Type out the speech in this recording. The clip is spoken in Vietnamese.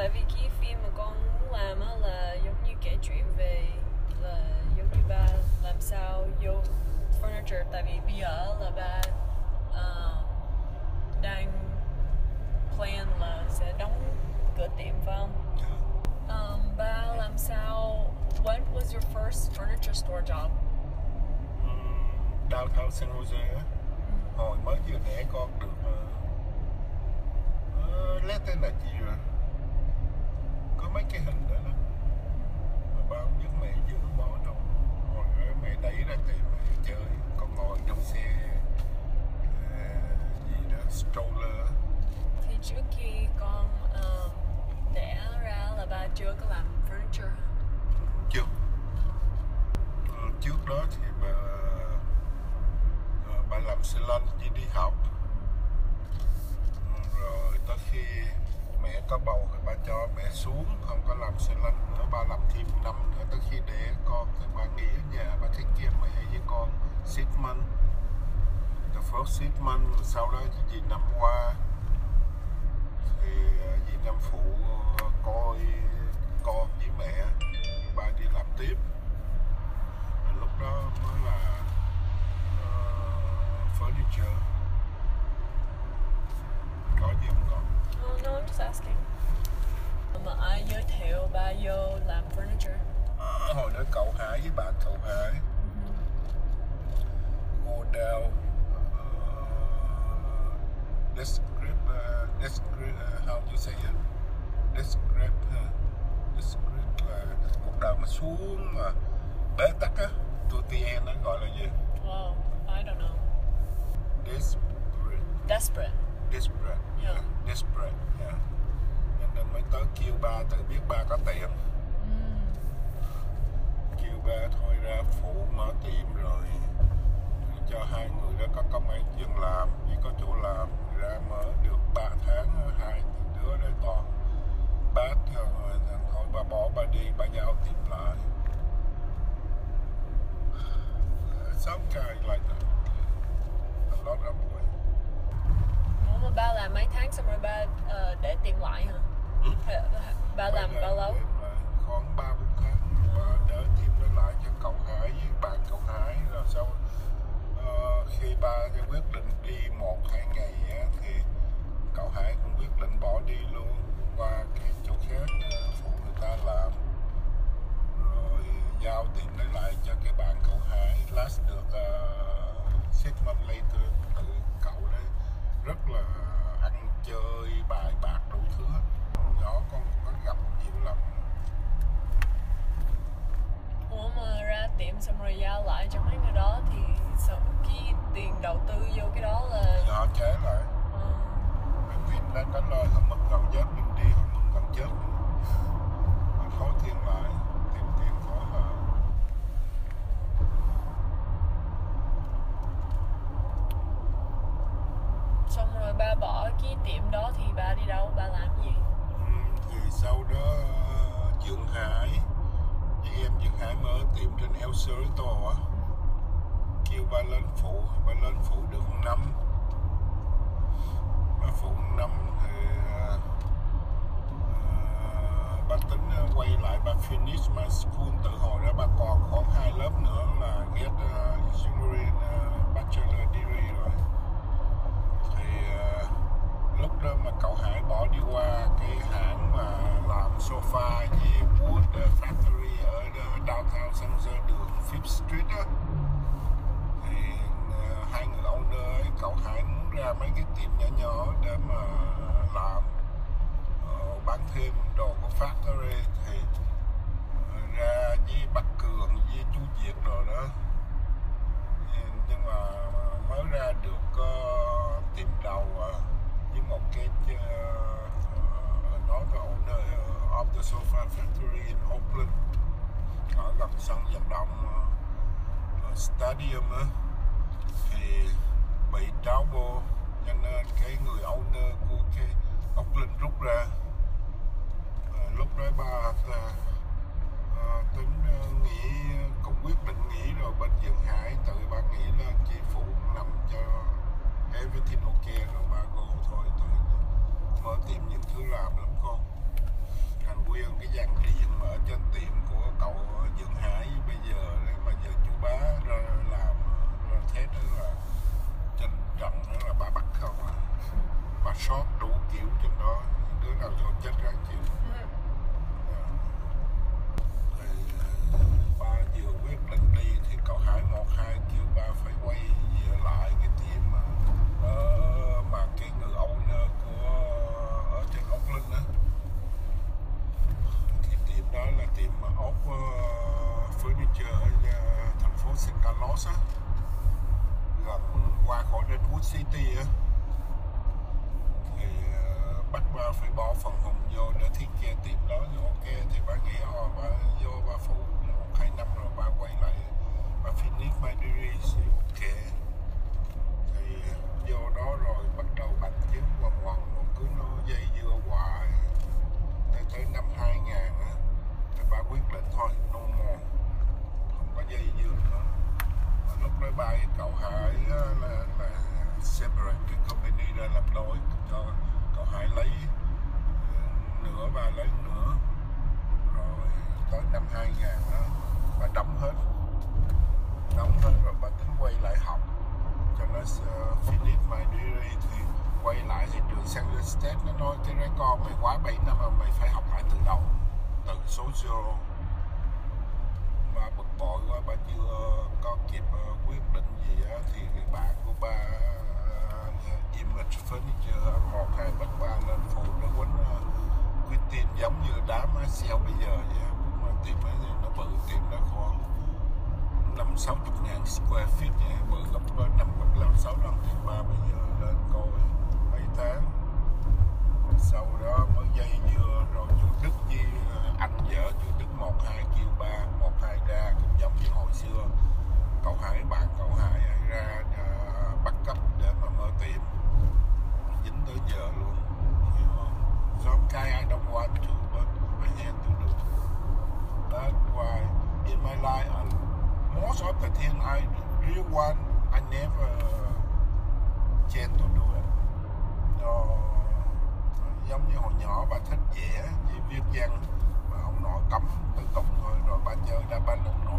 tại vì cái phim mà con muốn làm á là giống như kể chuyện về là giống như ba làm sao vô furniture, tại vì bây giờ là ba đang plan là sẽ đóng cửa tiệm phải không? Ba làm sao, when was your first furniture store job? Downtown San Jose á. Hồi mới vừa đẻ con được less than a year. Có mấy cái hình đó đó mà ba không biết mẹ chưa bỏ đâu. Hồi đó mẹ đẩy ra tiệm mẹ chơi, con ngồi trong xe gì đó, stroller. Thì trước khi con đẻ ra là ba chưa có làm furniture hả? Chưa. Trước đó thì bà làm salon đi học. Rồi tới khi mẹ có bầu thì ba cho mẹ xuống, không có làm salon nữa, ba làm thêm năm nữa. Tới khi đẻ con thì ba nghỉ ở nhà, ba take care mẹ với con 6 months. The first 6 months. Sau đó thì dì Năm qua thì dì Năm phụ coi con với mẹ, ba đi làm tiếp. Rồi lúc đó mới là furniture. Có gì không con? Oh, no, I'm just asking. Mà ai giới thiệu ba vô làm furniture? Hồi đó cậu Hải với bạn cậu Hải go down how you say it? Descript là cuộc đời mà xuống mà bế tắc á, tụi TN nó gọi là gì? Wow, I don't know. Desperate. Yeah. Desperate, yeah. Nên mới tới kêu ba, tự biết ba có tiền. Kêu ba thôi ra phụ mở tiệm rồi cho hai người đó có công ăn chuyện làm, chỉ có chỗ làm. Ra mở được 3 tháng, hai đứa đấy toàn bát rồi thôi bà bỏ ba đi, ba giao tiệm lại. Some kind like that. A lot of way. Ủa mà ba làm mấy tháng xong rồi ba để tiệm lại hả? Ba làm bao lâu? Khoảng 3-4 tháng. Ba đỡ tiệm nó lại cho cậu Hải với bạn cậu Hải. Rồi sau khi ba quyết định đi 1-2 ngày á, thì cậu Hải cũng quyết định bỏ đi luôn qua cái chỗ khác phụ người ta làm. Rồi giao tiệm đấy lại cho cái bạn cậu Hải. Last được 6 months later, tự cậu đấy rất là ăn chơi bài bạc đủ thứ. Nhỏ con có gặp nhiều lắm. Ủa mà ra tiệm xong rồi giao lại cho mấy người đó thì sao cái tiền đầu tư vô cái đó là Họ trả lại. Tiệm đang có lời không mất gần chết mình đi, không mất gần chết mình khó tiền lại, tìm tiền khó hơn. xong rồi ba bỏ cái tiệm đó thì ba đi đâu, ba làm gì? Thì sau đó Dượng Hải với em Dượng Hải mở tiệm trên El Cerrito á, kêu ba lên phụ được 1 năm. Ba phụ 1 năm thì ba tính quay lại, ba finish my school. Từ hồi đó ba còn khoảng 2 lớp nữa là get engineering bachelor degree rồi. Thì lúc đó mà cậu Hải bỏ đi qua cái hãng mà làm sofa với wood factory ở downtown San Jose, đường 5th Street á, thì hai người owner ấy, cậu Hải muốn ra mấy cái tiệm nhỏ nhỏ để mà làm bán thêm đồ của factory. Thì ra với Bắc Cường với chú Việt rồi đó, nhưng mà mới ra được tiệm đầu với một cái nói cái owner of the sofa factory in Oakland, ở gần sân vận động stadium á, thì bị tráo bô, cho nên cái người owner của cái Oakland rút ra. Lúc đó ba tính nghỉ, cũng quyết định nghỉ rồi. Bên Dượng Hải tự ba nghỉ lên chỉ phụ nằm cho everything ok rồi ba go thôi. Mở tiệm nhiều thứ làm lắm con. my dreams, ok. Thì vô đó rồi bắt đầu bạch chiếu quằn quằn, cứ nó dây dưa hoài. Tới năm 2000 á, thì bà quyết định thôi, no more, không có dây dưa nữa. Và lúc đó bà với cậu Hải là separate cái company ra làm đôi, cho cậu Hải lấy nửa, bà lấy nửa. Rồi tới năm 2000 đó, bà đóng hết rồi bà tính quay lại học cho nó finish my degree. Thì quay lại thì trường San Diego State nó nói cái record mày quá 7 năm mà mày phải học lại từ đầu, từ số zero. Bà bực bội quá, bà chưa có kịp quyết định gì á, thì người bạn của bà Image Furniture 1-2 bắt bà lên phụ để quýnh quyết tiền giống như đám sale bây giờ vậy. Mà tiệm ấy nó bự, tiệm đó khoảng 50-60 ngàn square feet vậy, bự gấp 5-6 lần tiền bà bây giờ. Lên coi mấy tháng sau đó mới dây dưa rồi chú Đức với anh vợ chú Đức 1-2 kêu 1-2 ra, cũng giống như hồi xưa cậu Hải, bạn cậu Hải ra bắt cấp để mà mở tiệm, dính tới giờ luôn, hiểu không? Sometimes I don't want to, but I have to do. That's why in my life, most of the things I really want, I never chance to do it. Giống như hồi nhỏ bà thích vẽ, viết văn, mà ông nội cấm tự tụng thôi, rồi bà chơi đá banh ông